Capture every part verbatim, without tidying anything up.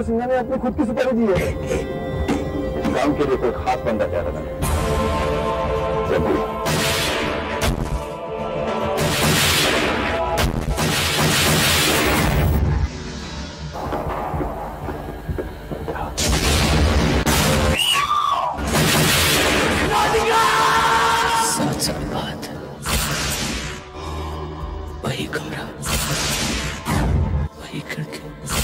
सिंघा ने अपनी खुद की सुपारी दी है। काम के लिए कोई खास बंदा चाह रहा है। सात साल बाद वही कमरा, वही खिड़की।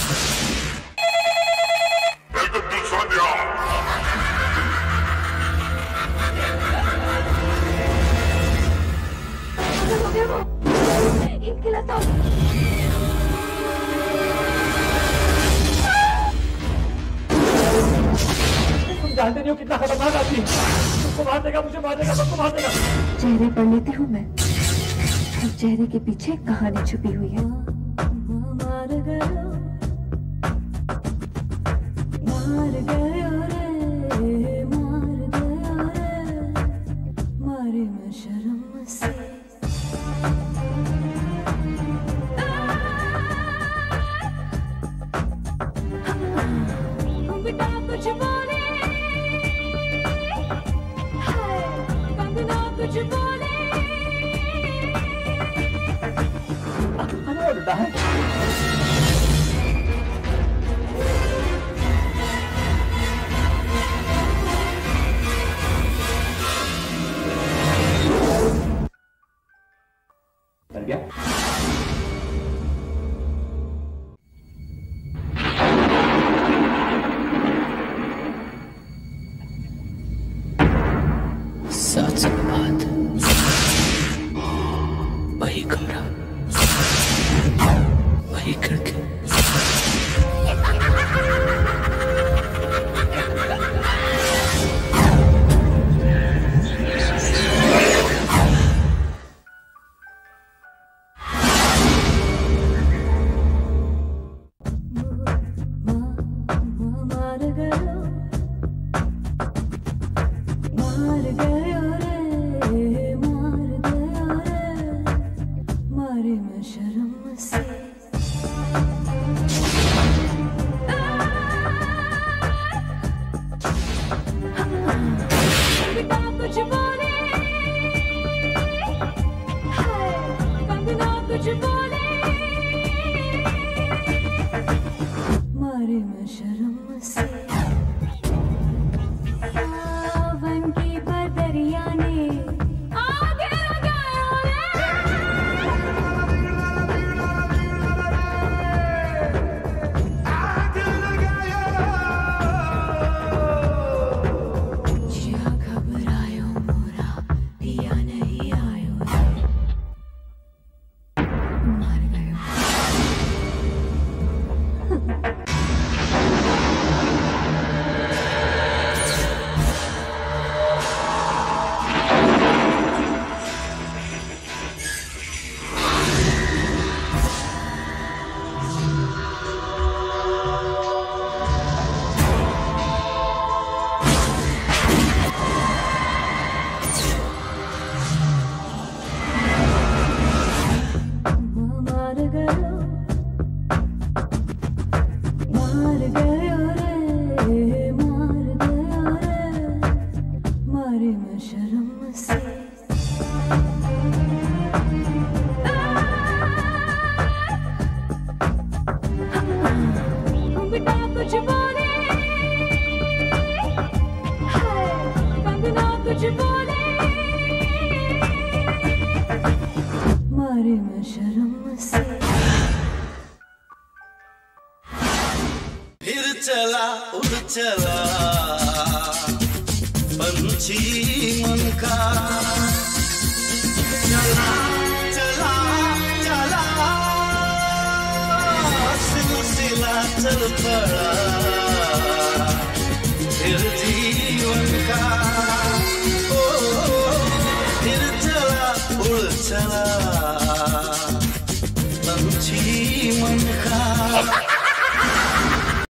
तुम जानते नहीं हो कितना खतरनाक आदमी है। तुमको मार देगा, मुझे मार देगा, सबको मार देगा। चेहरे पढ़ लेती हूँ मैं, हर चेहरे के पीछे कहानी छुपी हुई है। मार गया, मार गया रे, मार गया रे, मारे मैं शर्म से। बेटा कुछ बोले, कंगना कुछ बोले। अरे बेटा है। कर गया? सात साल बाद वही कमरा, वही खिड़की। मार गया, मार गया रे, मार गया रे, मारे मैं शर्म से। बेटा कुछ बोले, कंगना कुछ बोले, मारे मैं शर्म से। सावन की बदरिया ने आगे लगाया रे, आगे लगाया। जिया घबरायो मोरा, पिया नहीं आयो रे, मार गयो। मार गया, मार गया रे, मार गया रे, मारे मैं शर्म से। बेटा कुछ बोले, कंगना कुछ बोले, मारे मैं शर्म से। फिर चला उड़ चला पंछी मन का, चला चला चला सिलसिला चल पड़ा फिर जीवन का। ओ फिर चला उड़ चला पंछी मन का।